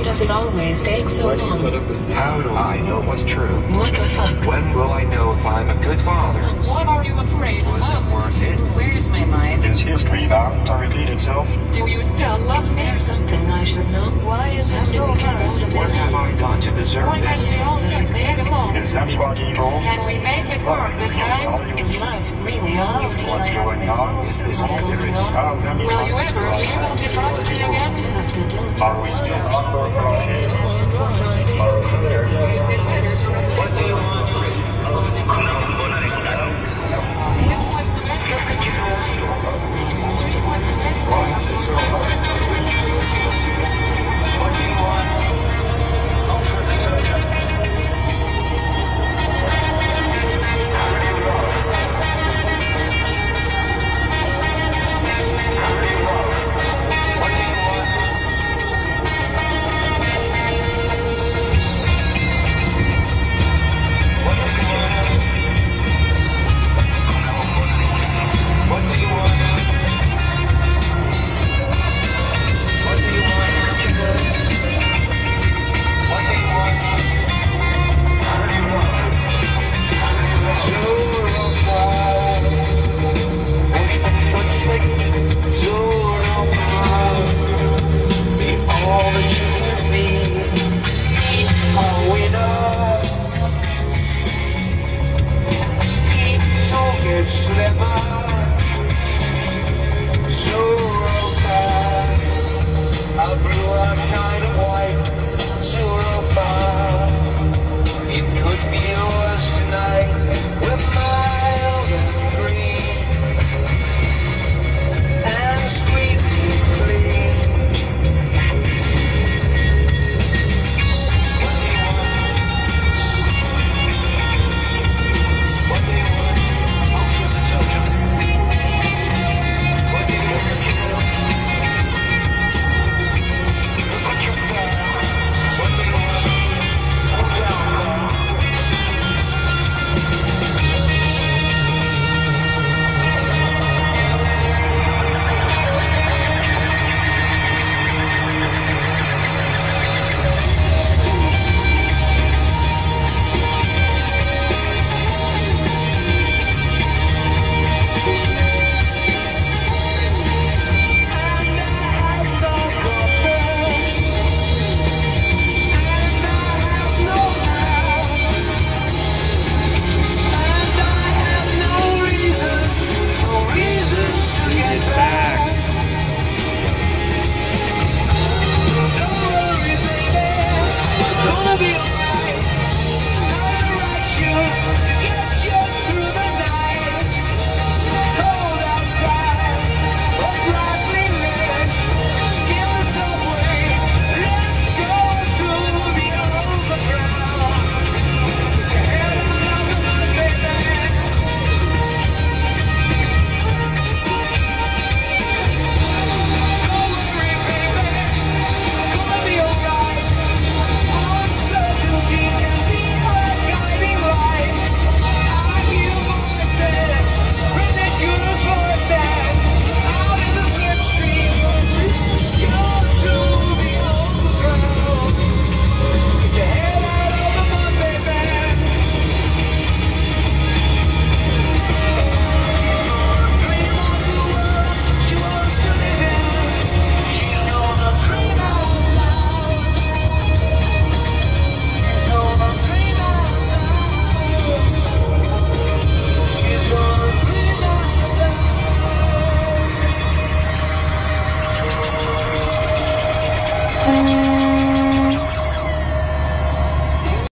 does it always take so long? How do I know what's true? What the fuck? When will I know if I'm a good father? What are you afraid Was of? it worth it? Where's my mind? Is history bound to repeat itself? Do you still love Is me? there something I should know? Why is How it did so we get hard out of What this? have I done to deserve Why can't this? we all just get along? Is anyone evil? Can we make it work this time? Is love really all you need? What's going on? Is this all there is? How many Will you ever be able to trust me again? Have to do. are we still on for Friday? Stand for Friday. Is it